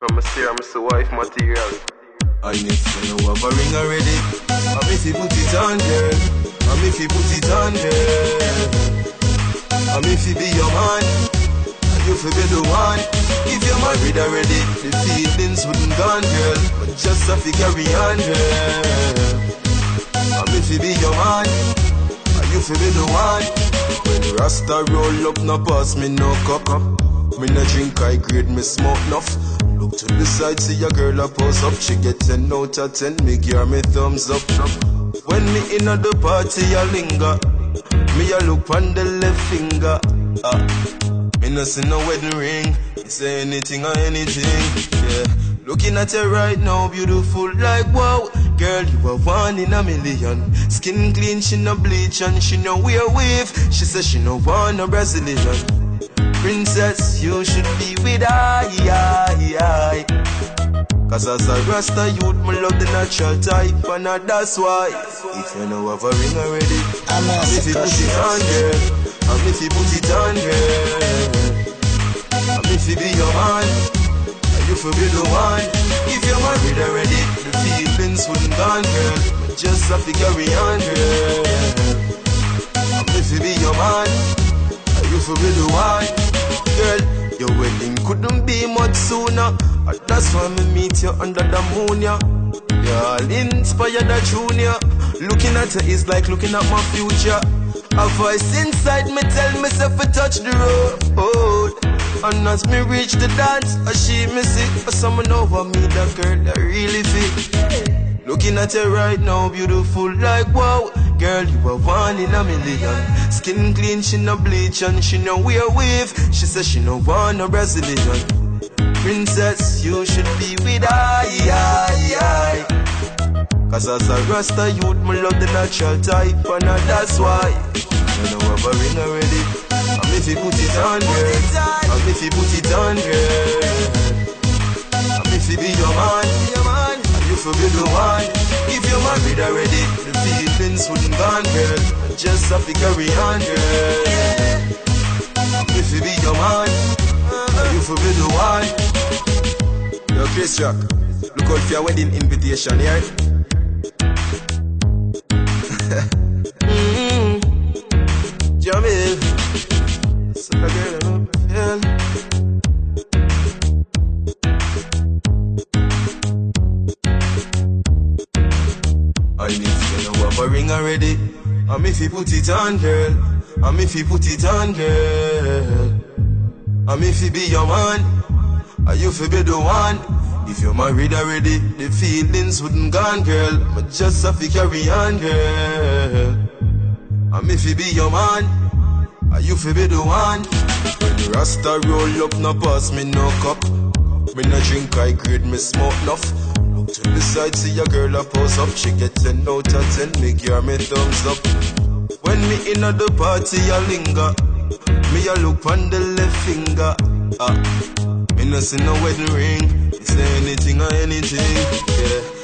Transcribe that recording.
From a steer, I'm a wife material. And if you know have a ring already, I'm if you put it on, girl. I'm if you put it on, girl. I'm if you be your man, and you feel be the one. If you're married already, the feelings wouldn't gone, girl. But just have to carry on, girl. I'm if you be your man, and you feel be the one. When Rasta roll up, no pass me no cup. Me no drink high grade, me smoke enough. Look to the side, see your girl a pose up. She get 10 out of 10, me give her me thumbs up. When me in at the party, I linger. Me a look on the left finger. Me no see no wedding ring. Me say anything or anything, yeah. Looking at you right now, beautiful like wow. Girl, you are one in a million. Skin clean, she no bleach and she no wear weave. She says she no want no Brazilian. Princess, you should be with I. Cause as a Rasta youth, me love the natural type. And that's why, if you know have a ring already, I'm if you put it on, girl. I'm if you put it on, girl. I'm if you be your man, and you feel be the one. If you're married already, the feelings wouldn't gone, girl. But just have to carry on, girl. I'm if you be your man, and you feel be the one. Girl, your wedding couldn't be much sooner. And that's why me meet you under the moon, yeah. You're all inspired a junior. Looking at you is like looking at my future. A voice inside me tell myself to touch the road. And as me reach the dance, I she me sick. But someone know what me that girl that really fit. Looking at you right now, beautiful like wow. Girl, you are one in a million. Skin clean, she no bleach and she no wear weave. She says she no want no Brazilian. Princess, you should be with I. Cause as a Rasta youth, me love the natural type. And that's why, you know have a ring already. I'm if you put it on, girl. I'm if you put it on, girl. I'm if you be your man, and you feel be the one. If you're married already, the feelings wouldn't gone, girl. Just have to carry on, girl. If you be your man, and you feel be the one. Yo, Chris Rock, look out for your wedding invitation, yeah? Jamil, so a girl I know feel. I need to know have a ring already. I'm if you put it on, girl. I'm if you put it on, girl. I'm if you be your man, and you feel be the one. If you're married already, the feelings wouldn't gone, girl. But just have to carry on, girl. I'm if you be your man, and you feel be the one. When Rasta roll up, no pass me no cup. Me no drink high grade, me smoke enough. Look to the side, see your girl a pose up. She get 10 out of 10, me give her me thumbs up. When me in at the party, I linger. Me a look on the left finger. Me no see no wedding ring. Say anything or anything, yeah.